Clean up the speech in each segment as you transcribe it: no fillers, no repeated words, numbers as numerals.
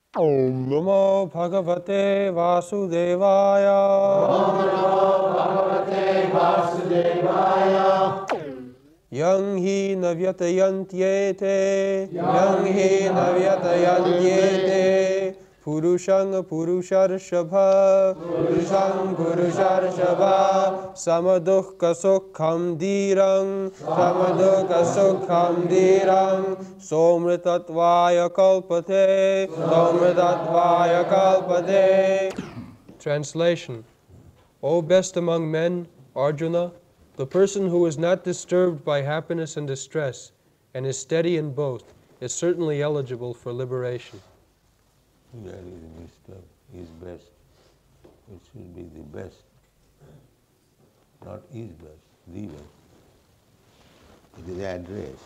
Om Namo Bhagavate Vasudevaya. Om Namo Bhagavate Vasudevaya. Yang hi navyatayantyete. Yang hi navyatayantyete. Purushang Purusharshabha. Purushang Purusharshabha. Samadukha Sukham Dhirang. Samadukha Sukham Dhirang. Somritatvaya Kalpate. Somritatvaya Kalpate. Translation. O best among men, Arjuna, the person who is not disturbed by happiness and distress and is steady in both is certainly eligible for liberation. There is Mr. is best. It should be the best, not is best, the best. It is address,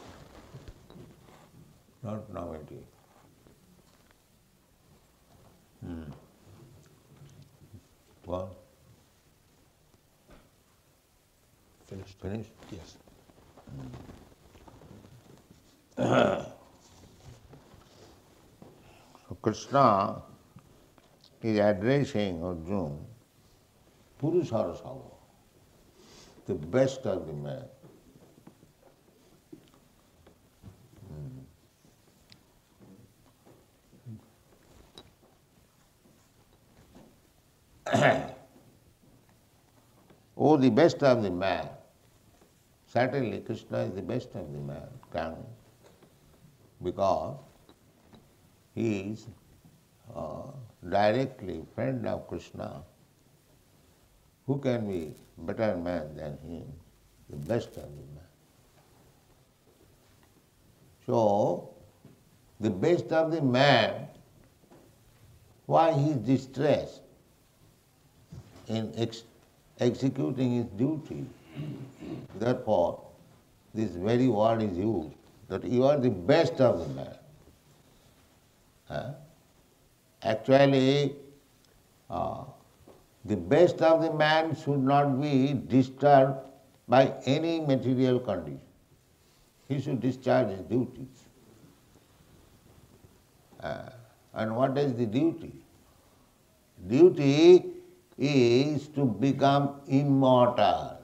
not novelty. One. Finished? Finished? Yes. So Krishna is addressing Arjuna, Purusharasava, the best of the men. Oh, the best of the man. Certainly Krishna is the best of the man, because he is directly friend of Krishna. Who can be better man than him? The best of the man. So, the best of the man, why he is distressed in executing his duty? Therefore, this very word is used, that you are the best of the man. Actually, the best of the man should not be disturbed by any material condition. He should discharge his duties. And what is the duty? Duty is to become immortal.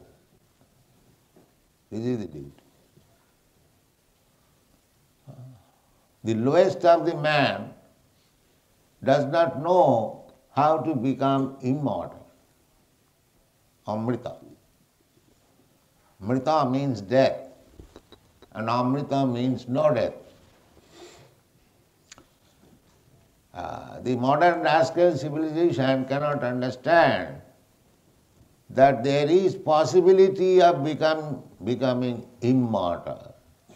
This is the duty. The lowest of the man does not know how to become immortal. Amrita. Mrita means death, and Amrita means no death. The modern rascal civilization cannot understand that there is possibility of becoming immortal.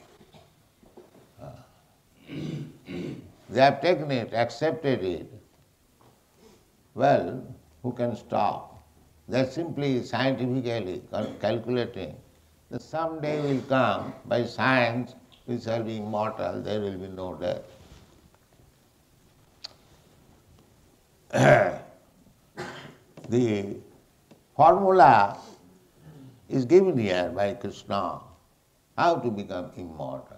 They have taken it, accepted it. Well, who can stop? They are simply scientifically calculating that someday will come, by science we shall be immortal, there will be no death. The formula is given here by Krishna, how to become immortal.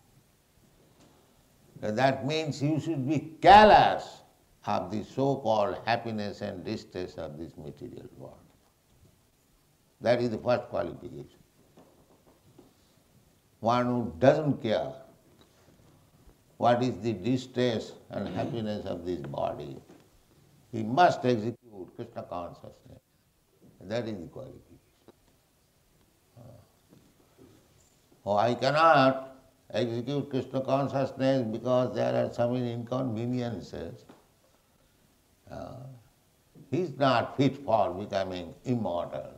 That means you should be callous of the so-called happiness and distress of this material world. That is the first qualification. One who doesn't care what is the distress and happiness of this body, he must execute Krishna consciousness. That is the qualification. Oh, I cannot execute Krishna consciousness because there are so many inconveniences. He is not fit for becoming immortal.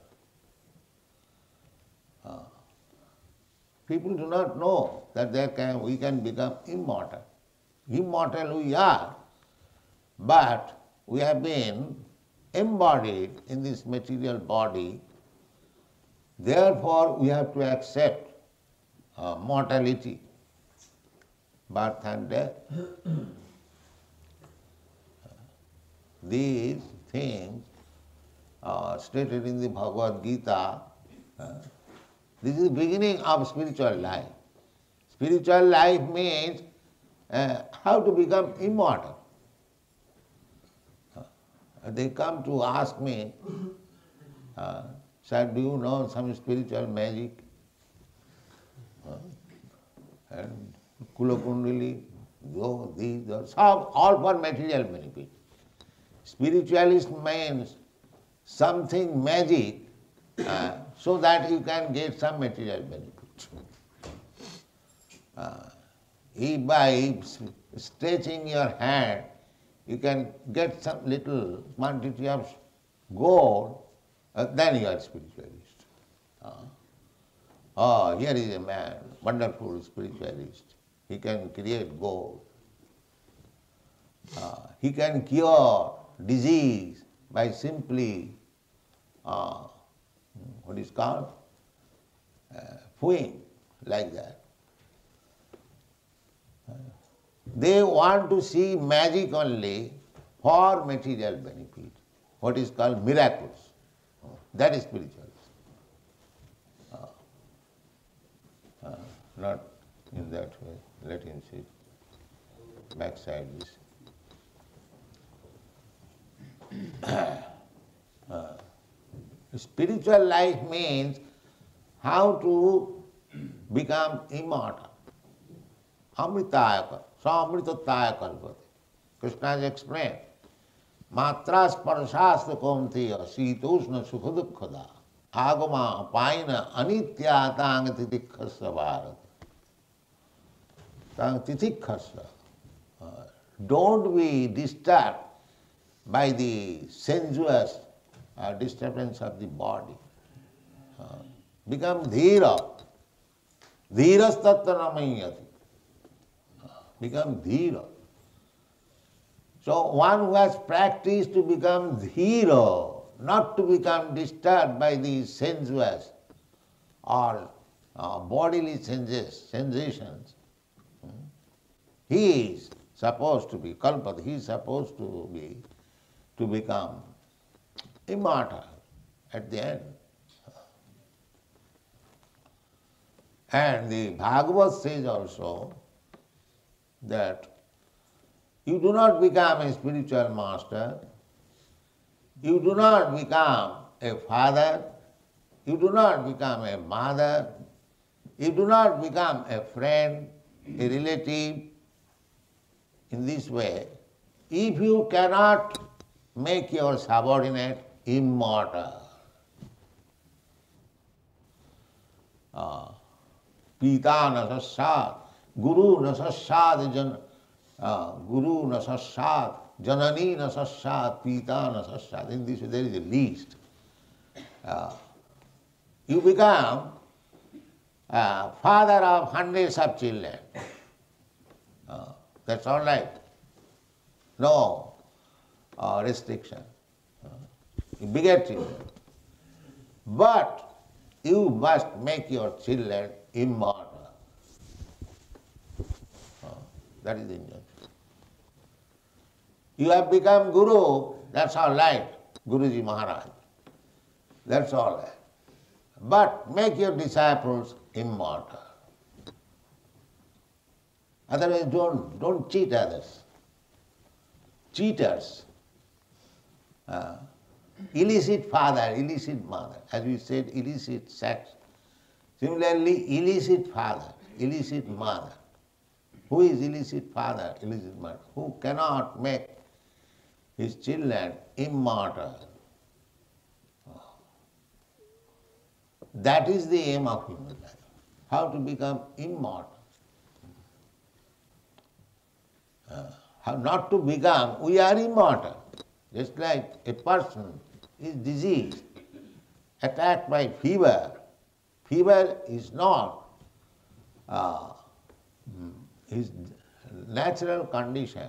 People do not know that we can become immortal. Immortal we are, but we have been embodied in this material body. Therefore, we have to accept mortality, birth and death. These things are stated in the Bhagavad Gita. This is the beginning of spiritual life. Spiritual life means how to become immortal. They come to ask me, sir, do you know some spiritual magic? And Kulakundali, these, some, all for material benefit. Spiritualist means something magic so that you can get some material benefit. If by stretching your hand you can get some little quantity of gold, then you are spiritualist. Oh, here is a man, wonderful spiritualist. He can create gold. He can cure disease by simply, what is called, fooing, like that. They want to see magic only for material benefit, what is called miracles. That is spiritualism. Not in that way. Let him sit. Backside this. Spiritual life means how to become immortal. Amritaya, samritataya kalpate. Krishna has explained. Matra sparshastra kaunteya sitoshna sukhadukkada agama paina anitya tang titikhasya bharat. Tang titikhasya. Don't be disturbed by the sensuous disturbance of the body. Become dhira. Dhiras tattva namayati. Become dhira. So one who has practiced to become dhira, not to become disturbed by the sensuous or bodily sensations, he is supposed to be kalpat, he is supposed to become immortal at the end. And the Bhagavad says also that you do not become a spiritual master, you do not become a father, you do not become a mother, you do not become a friend, a relative, in this way, if you cannot make your subordinate immortal. Pita na sassad, guru na sassad, guru na sassad, janani na sassad, pita na sassad. In this way there is a list. You become father of hundreds of children. That's all right. No restriction. You beget children. But you must make your children immortal. That is the injunction. You have become Guru, that's all right, Guruji Maharaj. That's all right. But make your disciples immortal. Otherwise don't cheat others. Cheaters. Illicit father, illicit mother. As we said, illicit sex. Similarly, illicit father, illicit mother. Who is illicit father, illicit mother? Who cannot make his children immortal. That is the aim of human life. How to become immortal. How not to become, we are immortal. Just like a person is diseased, attacked by fever. Fever is not his natural condition.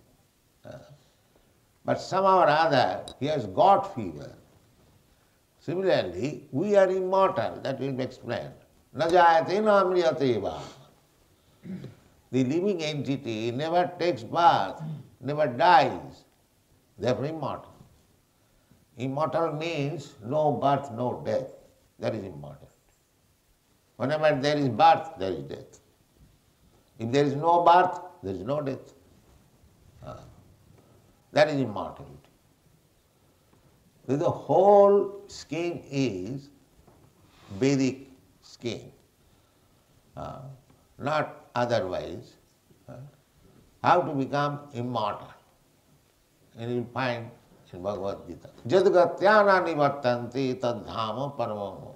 But somehow or other he has got fever. Similarly, we are immortal, that will be explained. Na jayate na amriyate va. The living entity never takes birth, never dies. Therefore immortal. Immortal means no birth, no death. That is immortal. Whenever there is birth, there is death. If there is no birth, there is no death. That is immortality. The whole scheme is Vedic scheme, not otherwise. How to become immortal. And you will find in Bhagavad Gita. Jadgatyana nivattanti tadhama paramam.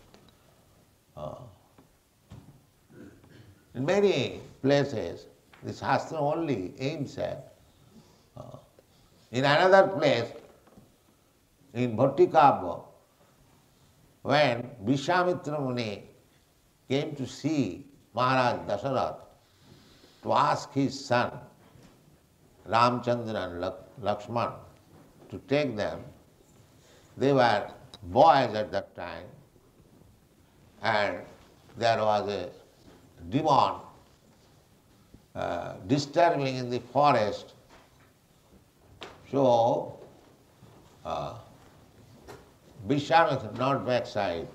In many places, the Shastra only aims at. In another place, in Bhattikabha, when Vishwamitra Muni came to see Maharaj Dasarath to ask his son Ramchandra and Lakshman to take them, they were boys at that time, and there was a demon disturbing in the forest. So Vishwamitra, not backside,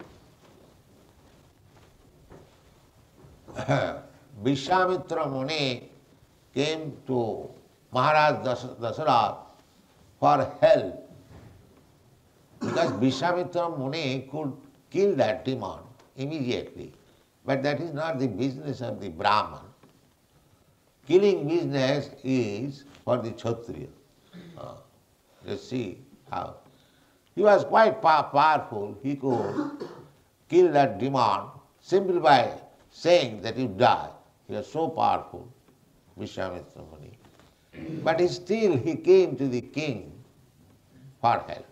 Vishwamitra Muni came to Maharaj Dasarath for help, because Vishwamitra Muni could kill that demon immediately. But that is not the business of the Brahman. Killing business is for the Kshatriya. Let's see how. He was quite powerful. He could kill that demon simply by saying that you die. He was so powerful, Vishwamitra Muni. But still he came to the king for help.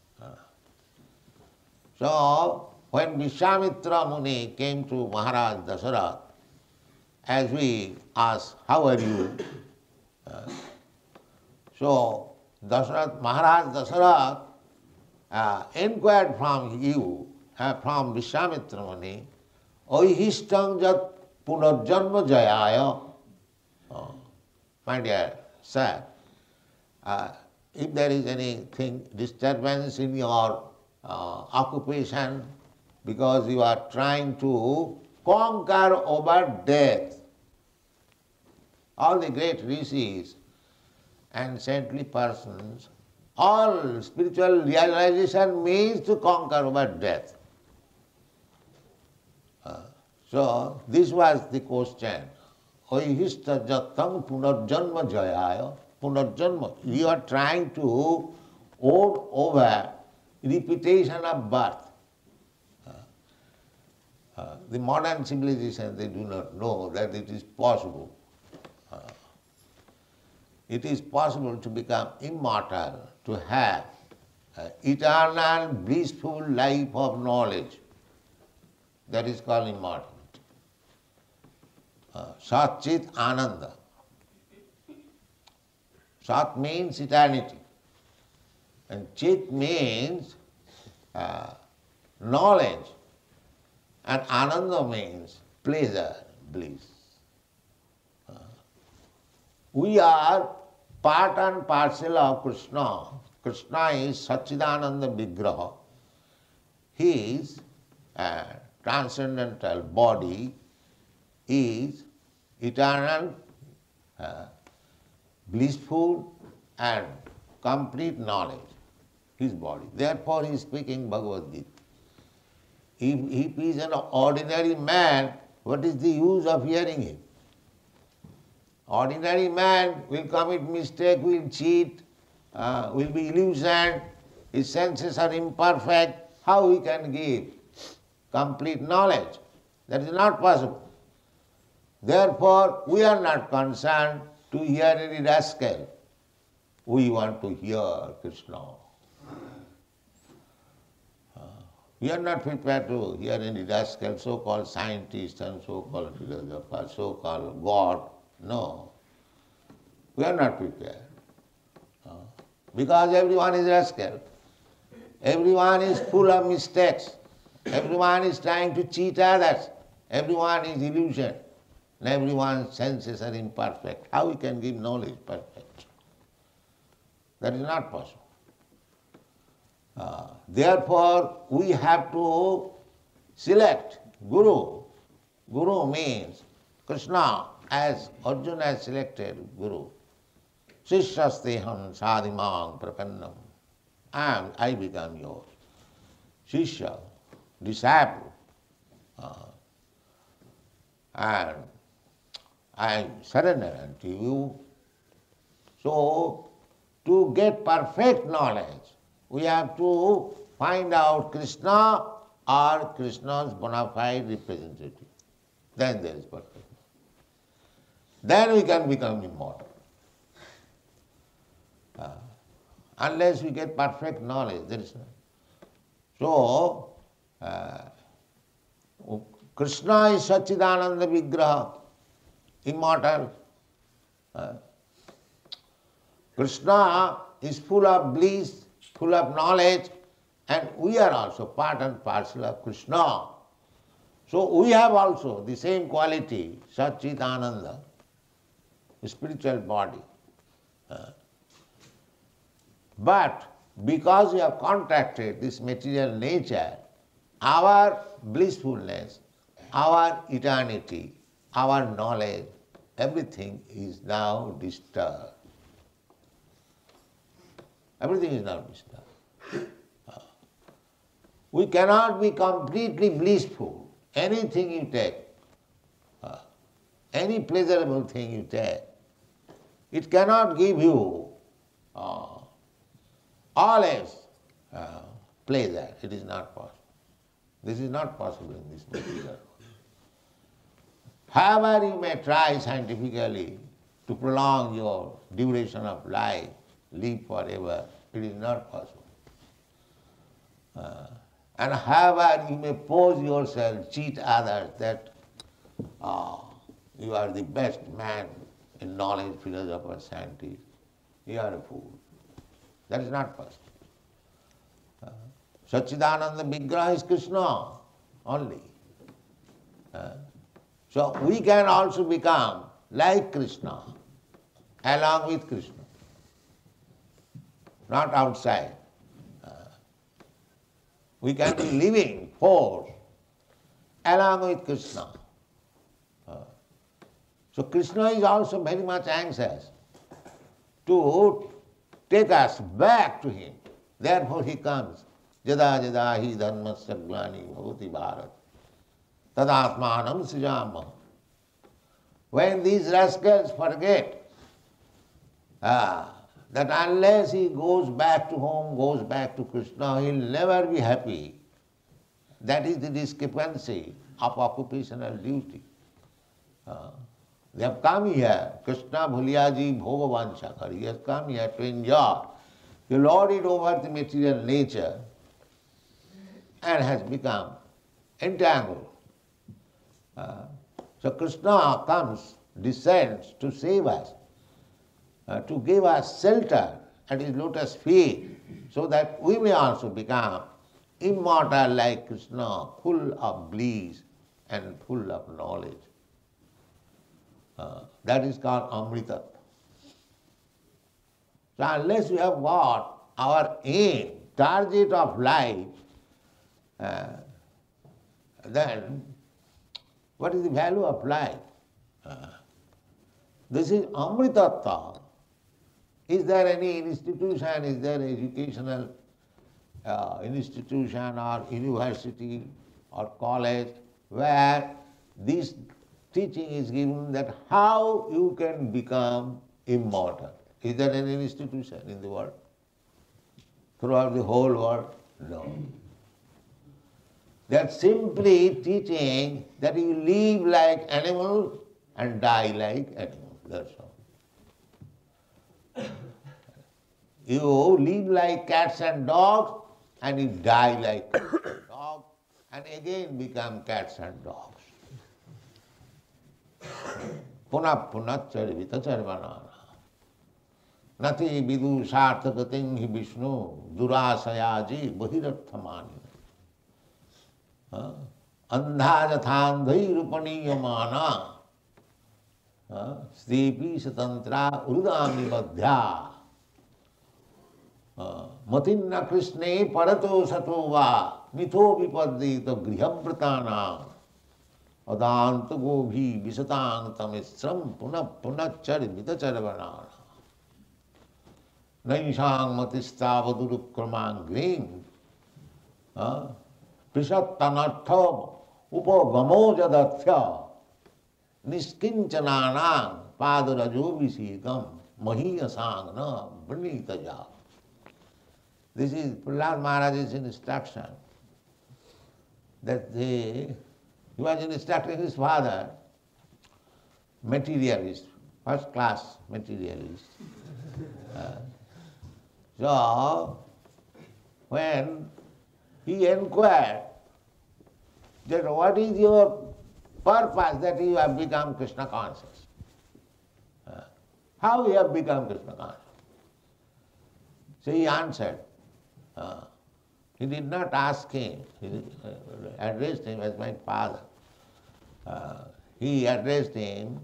So when Vishwamitra Muni came to Maharaj Dasarath, as we asked, how are you? So Maharaj Dasarath inquired from you, from Vishwamitra Muni, Oihistang jat punarjanma jayaya. My dear sir, if there is anything, disturbance in your occupation, because you are trying to conquer over death. All the great rishis and saintly persons, all spiritual realization means to conquer over death. So this was the question. Oihista jatang punarjanma jayaya. Punarjanma. You are trying to own over repetition of birth. The modern civilization, they do not know that it is possible. It is possible to become immortal, to have eternal, blissful life of knowledge. That is called immortality. Sat Chit Ananda. Sat means eternity, and Chit means knowledge, and Ananda means pleasure, bliss. We are part and parcel of Krishna. Krishna is Satchidananda Vigraha. His transcendental body is eternal, blissful and complete knowledge, his body. Therefore he is speaking Bhagavad Gita. If he is an ordinary man, what is the use of hearing him? Ordinary man will commit mistake, will cheat, will be illusioned, his senses are imperfect. How he can give complete knowledge? That is not possible. Therefore, we are not concerned to hear any rascal. We want to hear Krishna. We are not prepared to hear any rascal, so-called scientist and so-called philosopher, so-called God. No. We are not prepared. Because everyone is rascal. Everyone is full of mistakes. Everyone is trying to cheat others. Everyone is illusion. And everyone's senses are imperfect. How we can give knowledge perfect? That is not possible. Therefore, we have to select Guru. Guru means Krishna, as Arjuna has selected Guru. Sishyasteham sadhimang prapannam. and I become your Shishya, disciple, and I surrender unto you. So, to get perfect knowledge, we have to find out Krishna or Krishna's bona fide representative. Then there is perfect. Then we can become immortal. Unless we get perfect knowledge, there is no. So, Krishna is Satchidananda Vigraha, immortal. Krishna is full of bliss, full of knowledge, and we are also part and parcel of Krishna. So we have also the same quality, Satchidananda, spiritual body. But because we have contracted this material nature, our blissfulness, our eternity, our knowledge, everything is now disturbed. Everything is now disturbed. We cannot be completely blissful. Anything you take, any pleasurable thing you take, it cannot give you always pleasure. It is not possible. This is not possible in this material world. However you may try scientifically to prolong your duration of life, live forever, it is not possible. And however you may pose yourself, cheat others that you are the best man in knowledge, philosopher, scientist, you are a fool. That is not possible. Satchidananda Vigraha is Krishna only. So we can also become like Krishna, along with Krishna, not outside. We can be living force along with Krishna. So Krishna is also very much anxious to take us back to him. Therefore he comes. Jada jada hi dharmasya glani bhavati bharat tadatmanam srijama. When these rascals forget that unless he goes back to home, goes back to Krishna, he'll never be happy. That is the discrepancy of occupational duty. They have come here, Krishna Bhuliyaji Bhogavansha, he has come here to enjoy. He lorded over the material nature and has become entangled. So Krishna comes, descends to save us, to give us shelter at his lotus feet, so that we may also become immortal like Krishna, full of bliss and full of knowledge. That is called Amrita. So unless we have got our aim, target of life, then what is the value of life? This is Amritattva. Is there any institution, is there an educational institution or university or college where this teaching is given that how you can become immortal? Is there any institution in the world? Throughout the whole world? No. They are simply teaching that you live like animals and die like animals. That's all. You live like cats and dogs and you die like cats and dogs and again become cats and dogs. Punah punah charvita charvanana. Nati vidu sarthakating hi Vishnu durasayaji bahirarthamani. Andha jathandhai rupaniyamana Sripi satantra urudami madhya Matinna Krishne parato sato va mitho vipaddita grihabhratana adanta gobhi visatang tamisram punah punah charvita charvanana. naisang matistavadurukkramangrim prisattanartham upagamo jadatya niskinchananang padurajobhisekam mahiyasangna vrinitaja. This is Prahlad Maharaj's instruction. That he was instructing his father, materialist, first class materialist. So, when he inquired that what is your purpose that you have become Krishna conscious? How you have become Krishna conscious? So he answered. He did not ask him, he addressed him as my father. He addressed him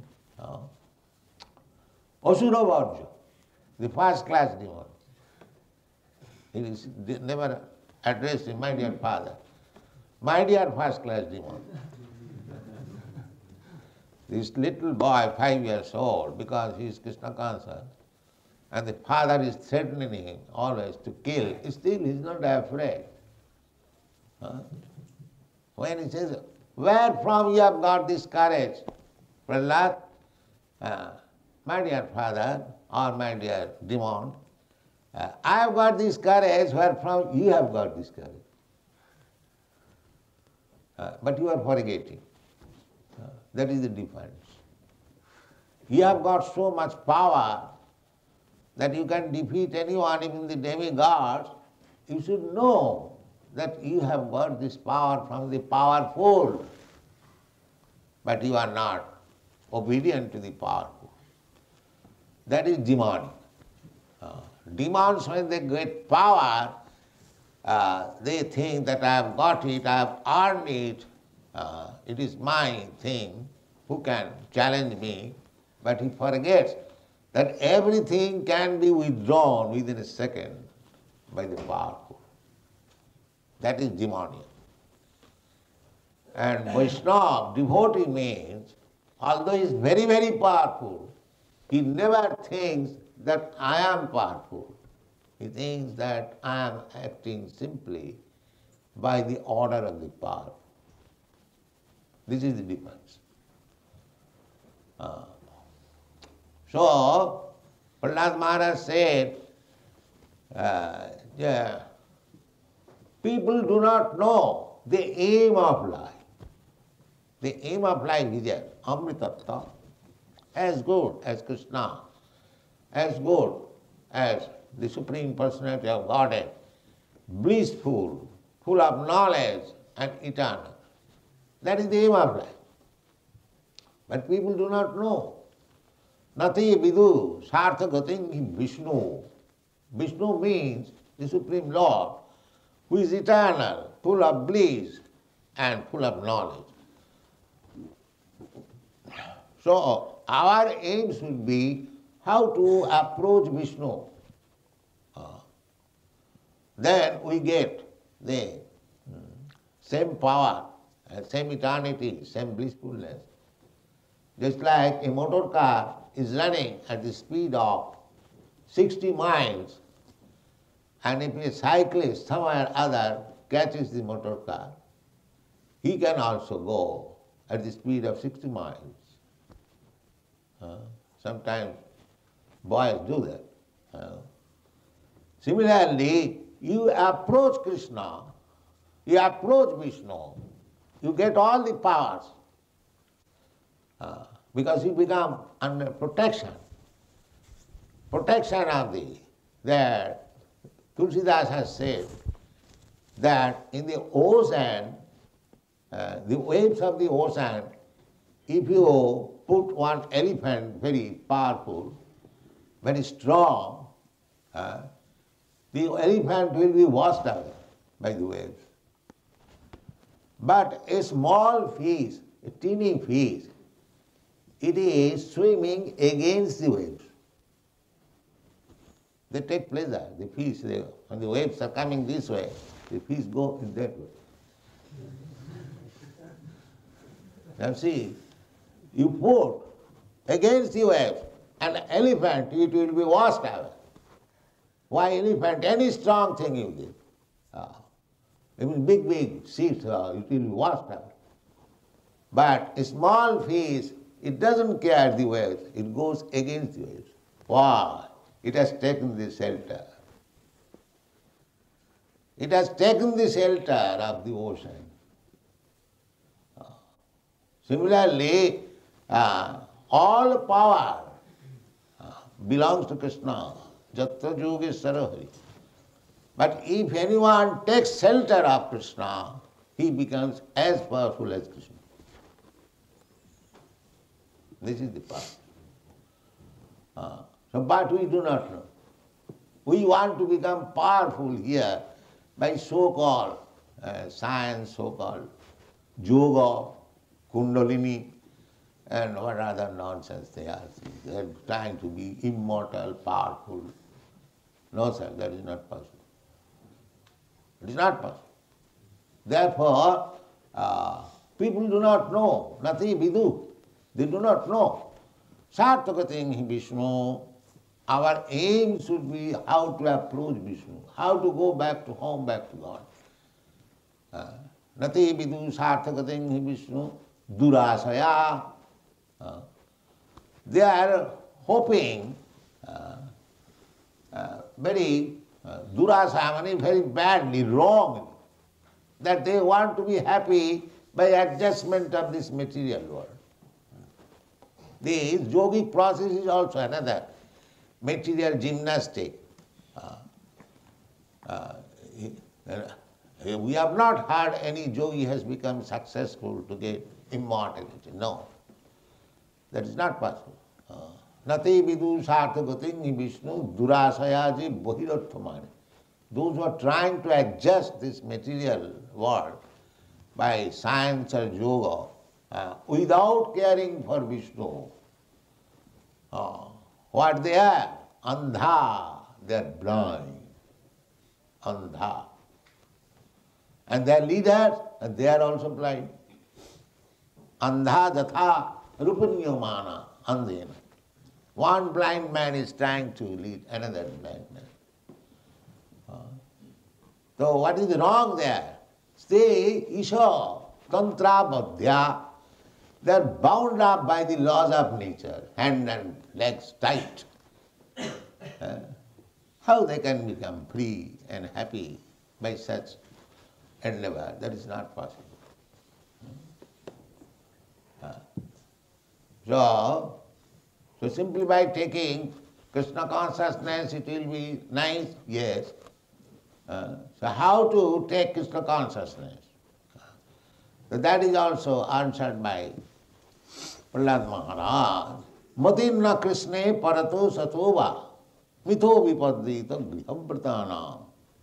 Asura Varja, the first class demon. He never addressed him, my dear father, my dear first class demon. This little boy, 5 years old, because he is Krishna conscious, and the father is threatening him always to kill, still he is not afraid. When he says, where from you have got this courage? Prahlad, my dear father, or my dear demon, I have got this courage, where from you have got this courage? But you are forgetting. That is the difference. You have got so much power that you can defeat anyone, even the demigods. You should know that you have got this power from the powerful, but you are not obedient to the powerful. That is demonic. Demons, when they get power, they think that I have got it, I have earned it, it is my thing, who can challenge me? But he forgets that everything can be withdrawn within a second by the powerful. That is demonic. And Vaishnava, devotee means, although he is very, very powerful, he never thinks that I am powerful. He thinks that I am acting simply by the order of the powerful. This is the difference. So, Prahlad Maharaj said, people do not know the aim of life. The aim of life is there, Amritattva, as good as Krishna, as good as the Supreme Personality of Godhead, blissful, full of knowledge and eternal. That is the aim of life. But people do not know. Nati vidu sarthagating Vishnu. Vishnu means the Supreme Lord, who is eternal, full of bliss and full of knowledge. So our aim should be how to approach Vishnu. Then we get the same power, same eternity, same blissfulness. Just like a motor car is running at the speed of 60 miles, and if a cyclist somewhere or other catches the motor car, he can also go at the speed of 60 miles. Sometimes boys do that. Similarly, you approach Krishna, you approach Vishnu, you get all the powers because you become under protection. Protection of the, there, Tulsidas has said that in the ocean, the waves of the ocean, if you put one elephant, very powerful, very strong, the elephant will be washed away by the waves. But a small fish, a teeny fish, it is swimming against the waves. They take pleasure. The fish, when the waves are coming this way, the fish go in that way. Now see, you put against the waves an elephant, it will be washed away. Why elephant? Any strong thing you give. Even big sheep, it will be washed out. But a small fish, it doesn't care the waves. It goes against the waves. Why? It has taken the shelter. It has taken the shelter of the ocean. Similarly, all power belongs to Krishna. Jatra Yogeshwara Hari. But if anyone takes shelter of Krishna, he becomes as powerful as Krishna. This is the power. But we do not know. We want to become powerful here by so-called science, so-called yoga, kundalini, and what other nonsense they are saying. They are trying to be immortal, powerful. No, sir, that is not possible. It is not possible. Therefore, people do not know. Nati vidu. They do not know. Sarthakating Vishnu. Our aim should be how to approach Vishnu, how to go back to home, back to God. Nati vidu sarthakating Vishnu durasaya. They are hoping very durasaya, very badly, wrongly, that they want to be happy by adjustment of this material world. This yogic process is also another material gymnastic. We have not heard any yogi has become successful to get immortality. No, that is not possible. Nati vidu sarthagating Vishnu durasayaji bahirarthamani. Those who are trying to adjust this material world by science or yoga without caring for Vishnu, what they are? Andha, they are blind. Andha. And their leaders, they are also blind. Andha jatha rupanyamana andhena. One blind man is trying to lead another blind man. So what is wrong there? Stay isha tantra badhya. They are bound up by the laws of nature, hand and legs tight. How they can become free and happy by such endeavor? That is not possible. So simply by taking Krishna consciousness, it will be nice, yes. So how to take Krishna consciousness? So that is also answered by Prahlad Maharaj. Matinna Krishne parato satova mitho vipadita grihavrtanam.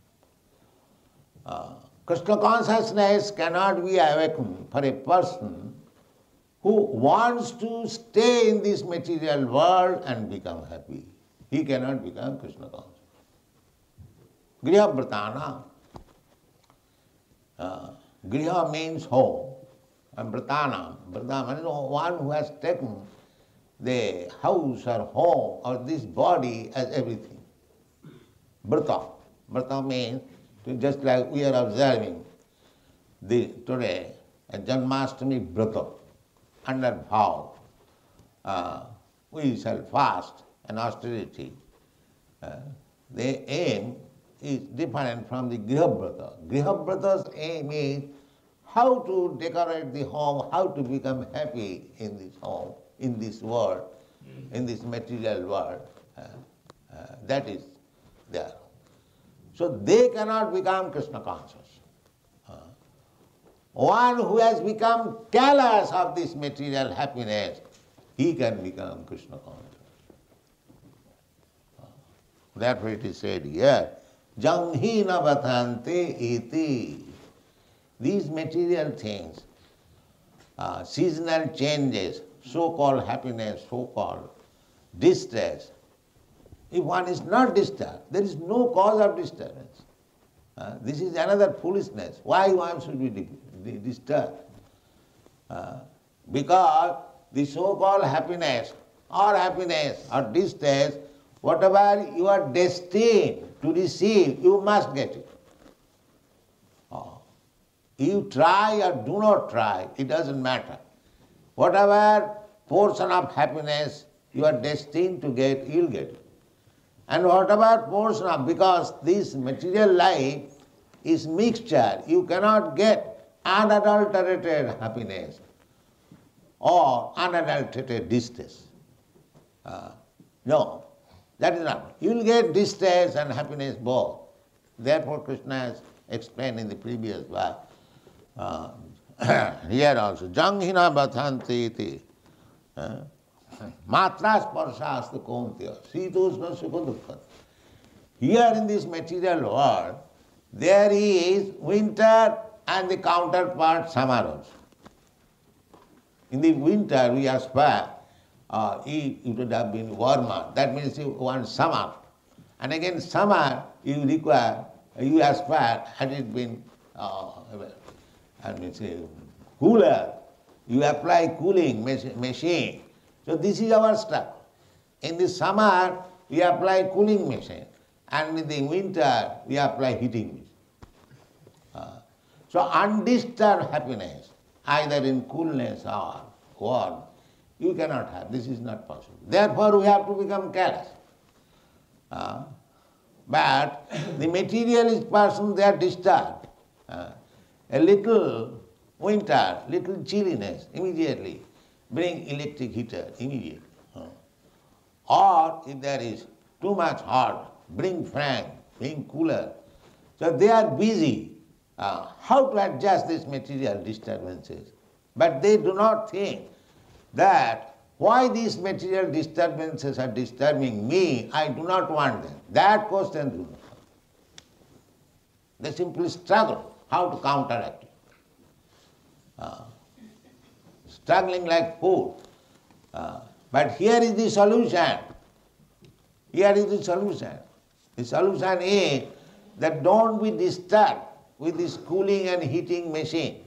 Krishna consciousness cannot be awakened for a person who wants to stay in this material world and become happy. He cannot become Krishna conscious. Grihavrtanam. Griha means home, and Vratanam. Vratanam is one who has taken the house or home or this body as everything. Vrata. Vrata means, just like we are observing today, a Janmashtami Vrata, under vow. We shall fast and austerity. The aim is different from the Grihavrata. Grihavrata's aim is how to decorate the home, how to become happy in this home, in this world, in this material world. That is there. So they cannot become Krishna conscious. One who has become callous of this material happiness, he can become Krishna conscious. Therefore it is said here, Janghina vatante iti. These material things, seasonal changes, so-called happiness, so-called distress, if one is not disturbed, there is no cause of disturbance. This is another foolishness. Why one should be disturbed? Because the so-called happiness or distress Whatever you are destined to receive, you must get it. You try or do not try, it doesn't matter. Whatever portion of happiness you are destined to get, you'll get it. And whatever portion of, because this material life is mixture, you cannot get unadulterated happiness or unadulterated distress. No, that is not. You will get distress and happiness both. Therefore Krishna has explained in the previous verse. Here also, Janghina Bhathanti iti Matra Sparshasta Kontya Sitosna Sukha Dukkha. Here in this material world, there is winter and the counterpart summer also. In the winter we aspire, it would have been warmer, that means you want summer. And again summer you require, you aspire, had it been cooler, you apply cooling machine. So this is our struggle. In the summer we apply cooling machine, and in the winter we apply heating machine. So undisturbed happiness, either in coolness or warmth, you cannot have. This is not possible. Therefore we have to become careless. But the materialist person, they are disturbed. A little winter, little chilliness, immediately bring electric heater, immediately. Or if there is too much hot, bring fan, bring cooler. So they are busy how to adjust these material disturbances. But they do not think that why these material disturbances are disturbing me, I do not want them. That question do not come. They simply struggle how to counteract it. Struggling like fool. But here is the solution. Here is the solution. The solution is that don't be disturbed with this cooling and heating machine.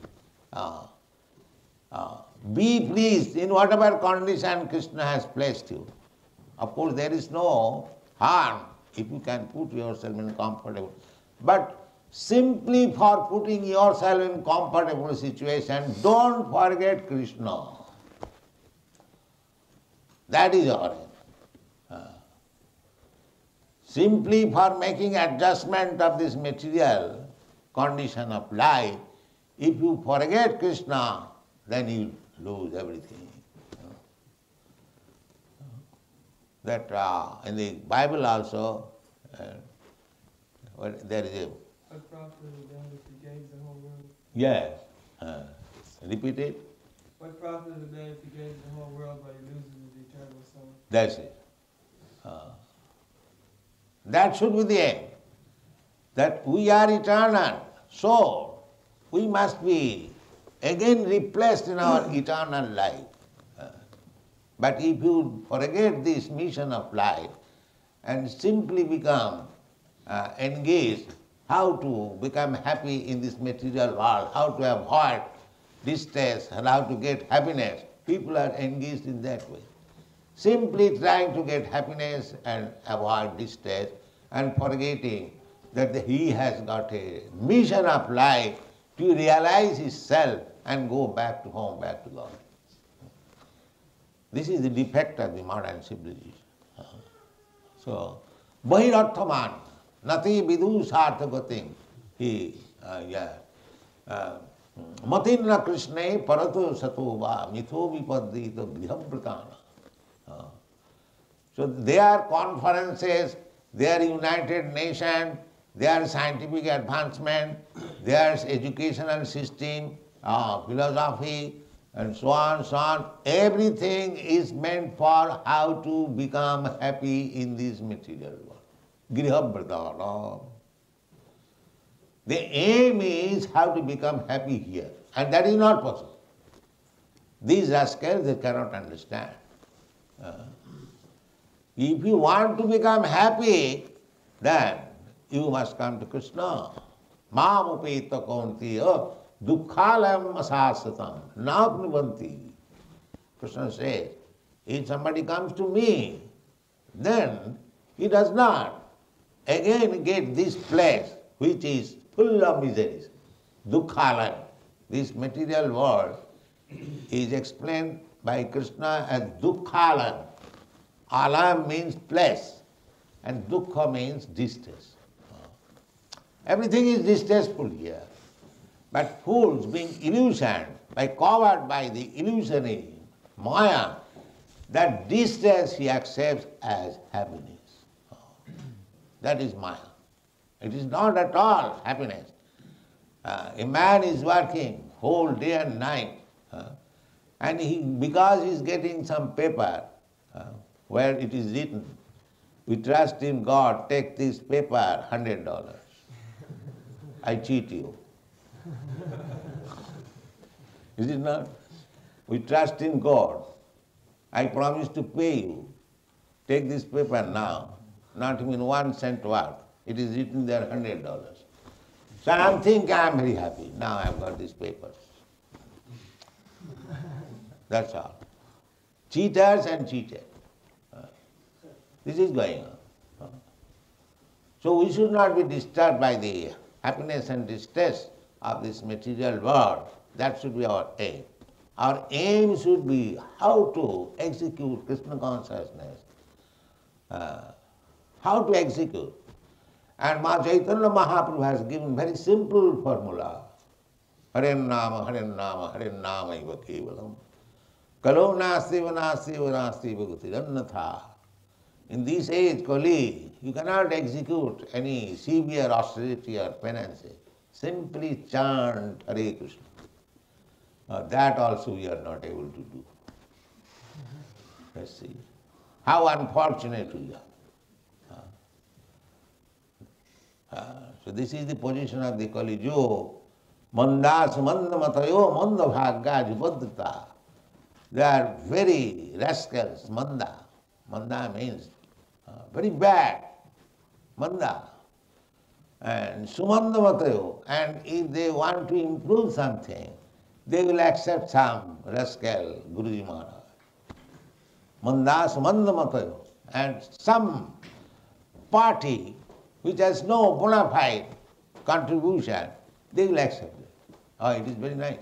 Be pleased in whatever condition Krishna has placed you. Of course, there is no harm if you can put yourself in comfortable. But simply for putting yourself in comfortable situation, don't forget Krishna. That is our aim. Simply for making adjustment of this material condition of life, if you forget Krishna, then you lose everything. That in the Bible also, there is a... What profit is that if he gains the whole world? Yes. Repeat it. What profit is that if he gains the whole world but he loses his eternal soul? That's it. That should be the aim. That we are eternal, so we must be again replaced in our eternal life. But if you forget this mission of life and simply become engaged how to become happy in this material world, how to avoid distress and how to get happiness, people are engaged in that way. Simply trying to get happiness and avoid distress and forgetting that he has got a mission of life to realize his self and go back to home, back to God. This is the defect of the modern civilization. So, Bahirarthaman, nati vidu sarthagatim, matinna krishne parato sato va mitho vipaddita grihabhratana. So their conferences, their United Nations, their scientific advancement, their educational system, philosophy, and so on, everything is meant for how to become happy in this material world. Grihabhratana. The aim is how to become happy here, and that is not possible. These rascals, they cannot understand. If you want to become happy, then you must come to Krishna. Mam upeta kaunteya dukkhalayam asasatam napnivanti. Krishna says, if somebody comes to me, then He does not again get this place which is full of miseries. Dukkhalam. This material world is explained by Krishna as Dukkhalam. Alam means place and dukkha means distress. Everything is distressful here. But fools being illusioned, covered by the illusory maya, that distress he accepts as happiness. That is maya. It is not at all happiness. A man is working whole day and night, and because he is getting some paper where it is written, we trust in God, take this paper, $100. I cheat you. Is it not? We trust in God. I promise to pay you. Take this paper now. Not even 1 cent worth. It is written there $100. So I think I am very happy. Now I have got these papers. That's all. Cheaters and cheated. This is going on. So we should not be disturbed by the happiness and distress of this material world. That should be our aim. Our aim should be how to execute Krishna consciousness. How to execute. And Ma Chaitanya Mahaprabhu has given very simple formula. Hare Nama, Hare Nama, Hare Nama iva kevalam. Kalo nasti vanasti vanasti bhagati annatha. In this age, Kali, you cannot execute any severe austerity or penance. Simply chant Hare Krishna. That also we are not able to do. Let's see. How unfortunate we are. So this is the position of the Kali Yuga. Mandas manda matayo manda bhagya jupadita. They are very rascals, manda. Manda means very bad. Manda. And sumanda matayo. And if they want to improve something, they will accept some rascal Guruji Maharaj. Mandas manda matayo. And some party which has no bona fide contribution, they will accept it. Oh, it is very nice.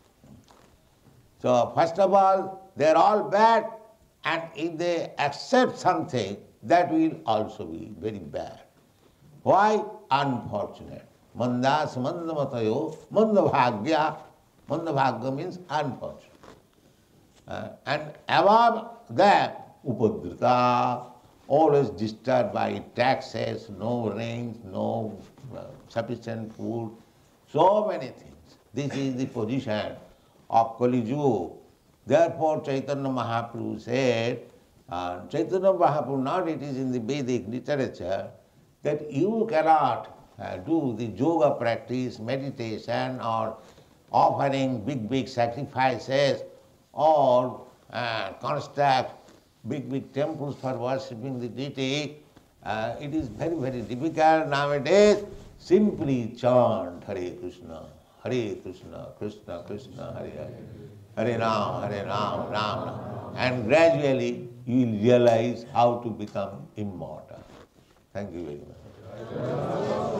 So first of all, they are all bad, and if they accept something, that will also be very bad. Why? Unfortunate. Mandas manda matayo, manda bhagya. Manda bhagya means unfortunate. And above that, upadrita, always disturbed by taxes, no rains, no sufficient food, so many things. This is the position of Kali Yuga. Therefore Chaitanya Mahaprabhu said, Chaitanya Mahaprabhu, not it is in the Vedic literature, that you cannot do the yoga practice, meditation, or offering big sacrifices, or construct big temples for worshipping the deity. It is very difficult nowadays. Simply chant Hare Krishna, Krishna Krishna, Hare Hare, Hare Ram, Ram Ram. And gradually you will realize how to become immortal. Thank you very much.